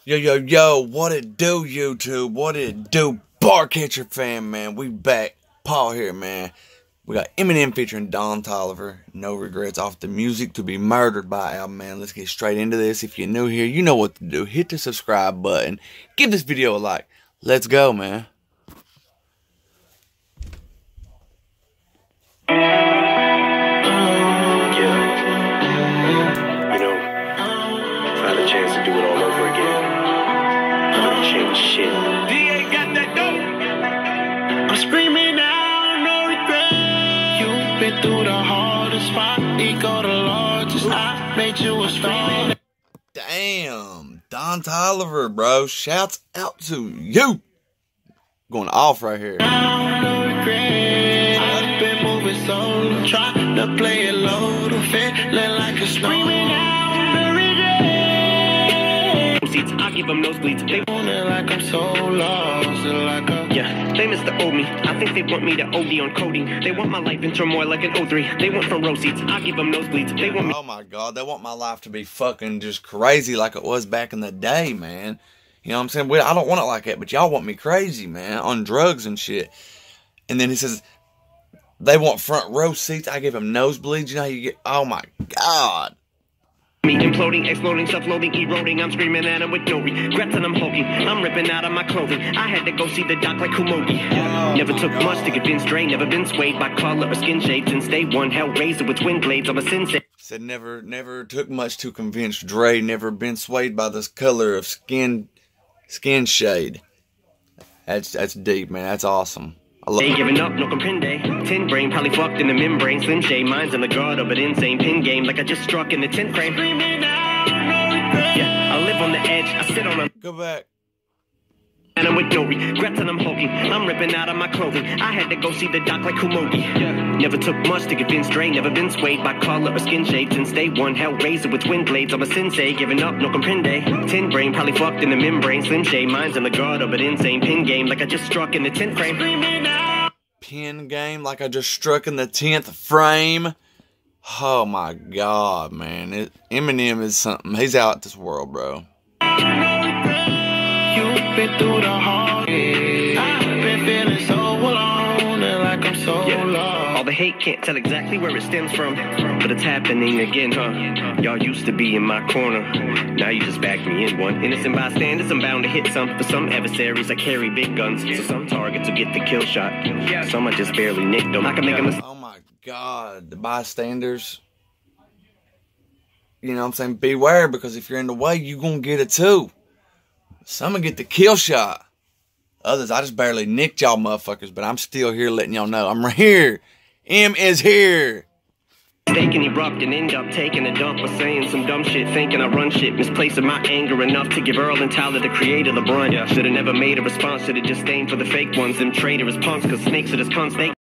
Yo, yo, yo, what it do, YouTube? What it do, Barcatcher fam, man? We back. Paul here, man. We got Eminem featuring Don Tolliver. No Regrets off the Music to Be Murdered by album, man. Let's get straight into this. If you're new here, you know what to do. Hit the subscribe button. Give this video a like. Let's go, man. Chance to do it all over again. Change shit. DA got that dope. I'm screaming out, no regret. You've been through the hardest spot. Ego the largest. I made you a star. Damn, Don Tolliver, bro. Shouts out to you. Going off right here. No regret. I've been moving solo, trying to play it low, to feeling like a screaming out. I give them nosebleeds. They want it like I'm so lost, like yeah, they miss the old me. I think they want me to OD on coding. They want my life in turmoil like an O3. They want front row seats. I give them nosebleeds. They want me. Oh my God, they want my life to be fucking just crazy like it was back in the day, man. You know what I'm saying? I don't want it like that, but y'all want me crazy, man, on drugs and shit. And then he says they want front row seats. I give them nosebleeds. You know how you get? Oh my God. Me imploding, exploding, self-loathing, eroding. I'm screaming at him with no regrets and I'm hulking. I'm ripping out of my clothing. I had to go see the doc like Kumogi. Never took much to convince Dre. Never been swayed by color or skin shade since day one. Hellraiser with twin blades. I'm a sensei. Said never took much to convince Dre. Never been swayed by this color of skin shade. That's deep, man. That's awesome. They giving up, no comprende. Tin brain, probably fucked in the membrane. Slim shade, minds in the guard of an insane pin game. Like I just struck in the 10th frame. Yeah, I live on the edge. I sit on a. Go back. And I'm with no regrets and I'm hulking. I'm ripping out of my clothing. I had to go see the doc like Kumogi. Never took much to convince Dre. Never been swayed by color or skin shade since day one. Hellraiser with twin blades. I'm a sensei. Giving up, no comprende. Tin brain, probably fucked in the membrane. Slim shade, minds in the guard of an insane pin game. Like I just struck in the 10th frame. Pin game like I just struck in the 10th frame. Oh my God, man. Eminem is something. He's out this world, bro. You've been through the hard. I've been feeling so alone and like I'm so lost. All the hate can't tell exactly where it stems from, but it's happening again, huh? Y'all used to be in my corner. Now you just backed me in one. Innocent bystanders, I'm bound to hit some. For some adversaries, I carry big guns. So some targets will get the kill shot. Some I just barely nicked them. I can make a mistake. Oh my God, the bystanders. You know what I'm saying? Beware, because if you're in the way, you're going to get it too. Some will get the kill shot. Others, I just barely nicked y'all motherfuckers, but I'm still here letting y'all know. I'm right here. M is here. Taking erupt and end up taking a dump or saying some dumb shit, thinking I run shit, misplacing my anger enough to give Earl and Tyler the creator LeBron. Should've never made a response to the disdain for the fake ones. Them traitorous punks, cause snakes are just cunts.